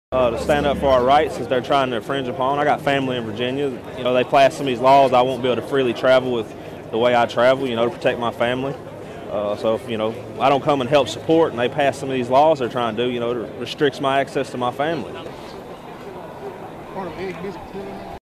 To stand up for our rights as they're trying to infringe upon. I got family in Virginia. You know, they pass some of these laws. I won't be able to freely travel with the way I travel, you know, to protect my family. So if, you know, I don't come and help support and they pass some of these laws they're trying to do, you know, it restricts my access to my family.